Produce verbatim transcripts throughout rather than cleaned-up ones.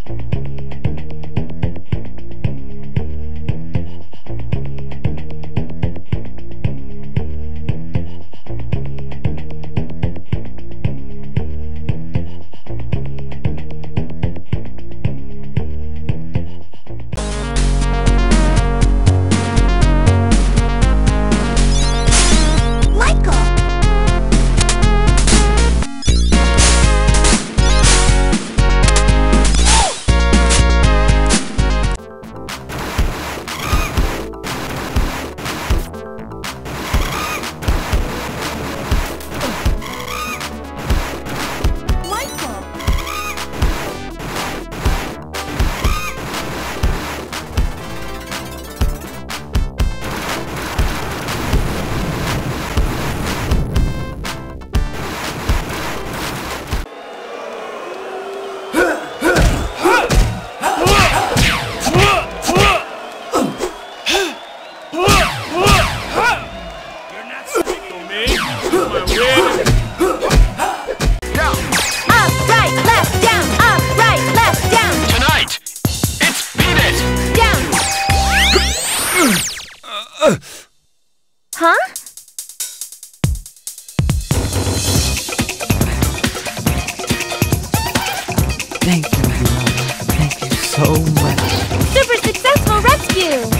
Huh? Thank you, Fiona. Thank you so much. Super successful rescue!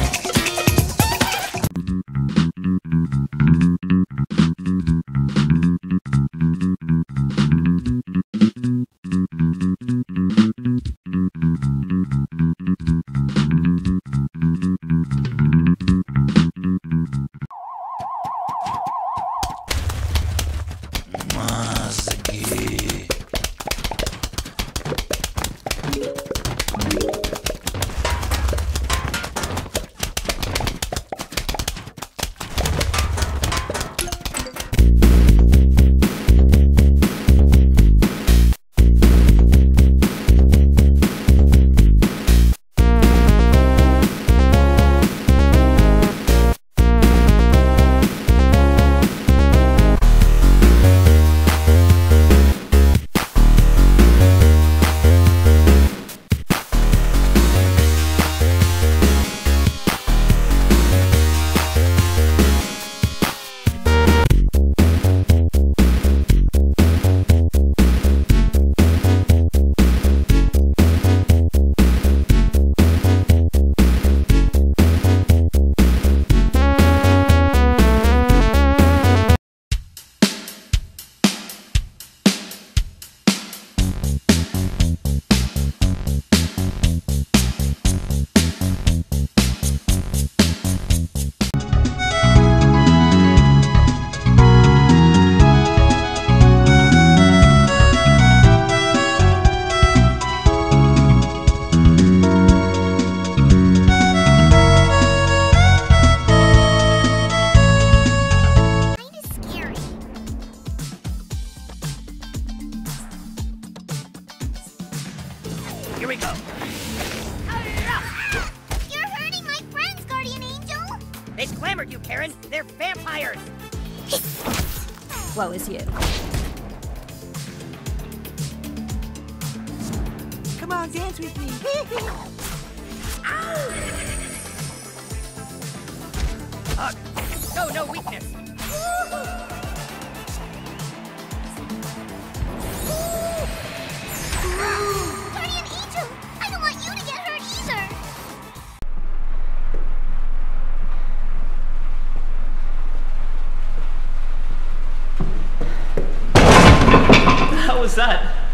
Here we go. You're hurting my friends, Guardian Angel! They clamored you, Karen. They're vampires. Woe is you. Come on, dance with me. Hug. No, no weakness. Guardian Angel! I don't want you to get hurt either! How was that?